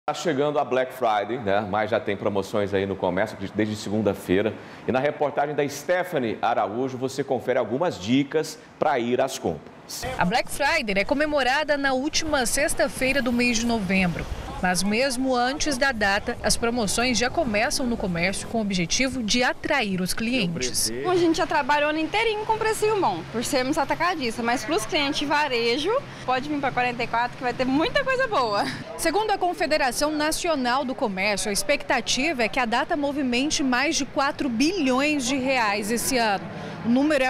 Está chegando a Black Friday, né? Mas já tem promoções aí no comércio desde segunda-feira. E na reportagem da Stephanie Araújo, você confere algumas dicas para ir às compras. A Black Friday é comemorada na última sexta-feira do mês de novembro. Mas mesmo antes da data, as promoções já começam no comércio com o objetivo de atrair os clientes. A gente já trabalhou o ano inteirinho com precinho bom, por sermos atacadistas, mas para os clientes varejo, pode vir para 44 que vai ter muita coisa boa. Segundo a Confederação Nacional do Comércio, a expectativa é que a data movimente mais de 4 bilhões de reais esse ano. O número é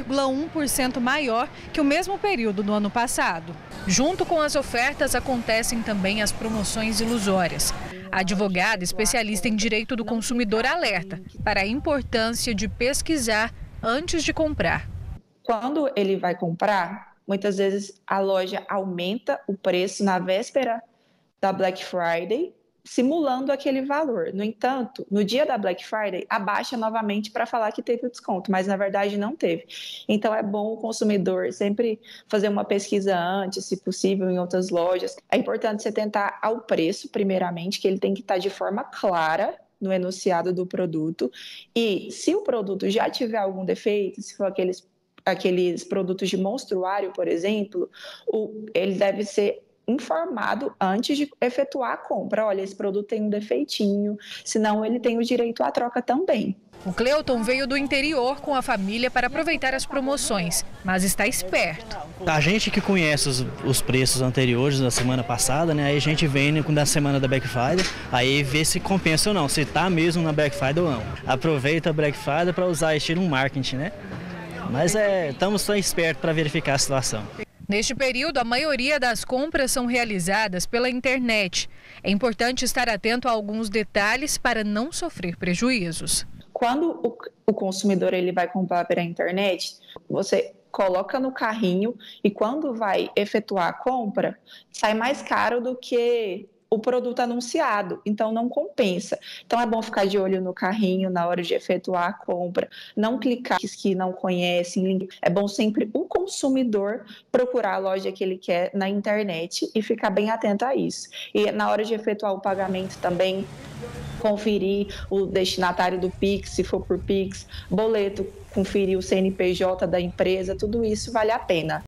1,1% maior que o mesmo período do ano passado. Junto com as ofertas, acontecem também as promoções ilusórias. A advogada especialista em direito do consumidor alerta para a importância de pesquisar antes de comprar. Quando ele vai comprar, muitas vezes a loja aumenta o preço na véspera da Black Friday, simulando aquele valor. No entanto, no dia da Black Friday, abaixa novamente para falar que teve o desconto, mas na verdade não teve. Então é bom o consumidor sempre fazer uma pesquisa antes, se possível, em outras lojas. É importante você tentar ao preço, primeiramente, que ele tem que estar de forma clara no enunciado do produto. E se o produto já tiver algum defeito, se for aqueles produtos de monstruário, por exemplo, ele deve ser informado antes de efetuar a compra. Olha, esse produto tem um defeitinho, senão ele tem o direito à troca também. O Cleuton veio do interior com a família para aproveitar as promoções, mas está esperto. A gente que conhece os preços anteriores da semana passada, né? Aí a gente vem na semana da Black Friday, aí vê se compensa ou não, se está mesmo na Black Friday ou não. Aproveita a Black Friday para usar estilo marketing, né? Mas estamos só espertos para verificar a situação. Neste período, a maioria das compras são realizadas pela internet. É importante estar atento a alguns detalhes para não sofrer prejuízos. Quando o consumidor ele vai comprar pela internet, você coloca no carrinho e quando vai efetuar a compra, sai mais caro do que o produto anunciado, então não compensa. Então é bom ficar de olho no carrinho na hora de efetuar a compra, não clicar em que não conhecem. É bom sempre o consumidor procurar a loja que ele quer na internet e ficar bem atento a isso. E na hora de efetuar o pagamento também, conferir o destinatário do Pix, se for por Pix, boleto, conferir o CNPJ da empresa, tudo isso vale a pena.